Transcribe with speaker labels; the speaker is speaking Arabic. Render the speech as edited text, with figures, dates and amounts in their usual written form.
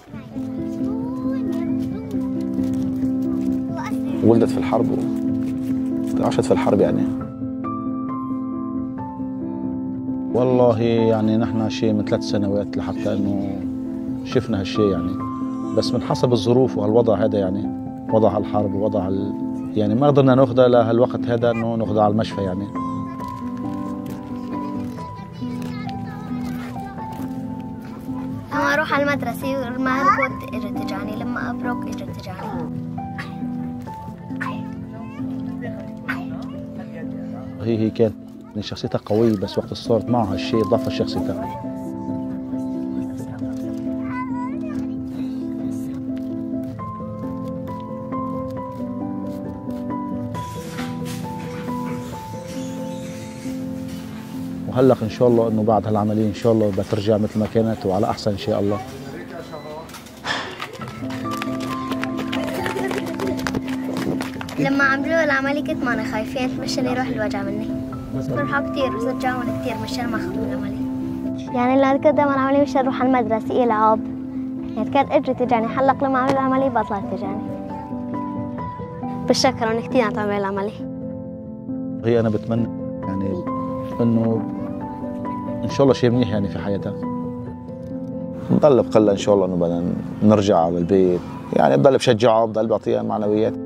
Speaker 1: ولدت في الحرب وعاشت في الحرب يعني. والله يعني نحن شيء من 3 سنوات لحتى انه شفنا هالشيء يعني، بس من حسب الظروف وهالوضع هذا يعني، وضع الحرب ووضع يعني ما قدرنا ناخذها لهالوقت هذا انه ناخذها على المشفى يعني.
Speaker 2: لما اروح على المدرسة ما اربط اجت تجاني، لما ابرك اجت تجاني.
Speaker 1: هي كانت شخصيتها قوية، بس وقت صارت معها هالشيء ضعفت شخصيتها. وهلق ان شاء الله انه بعد هالعملية ان شاء الله بترجع مثل ما كانت وعلى احسن ان شاء الله.
Speaker 2: لما عملوا العملية كنت ماني خايفة مشان يروح الوجع مني. فرحوا كثير وشجعوني كثير مشان ما اخذوا العملية. يعني لما قدموا العملية مشان اروح على المدرسة يلعب. يعني كانت اجري تجاني، حلق لما عملوا العملية بطلت تجاني. بتشكرهم كثير على تعمل العملية.
Speaker 1: هي انا بتمنى يعني انه ان شاء الله شيء منيح يعني في حياتها. نضل بقلها ان شاء الله انه بدنا نرجع على البيت، يعني بضل بشجعها، بضل بعطيها معنويات.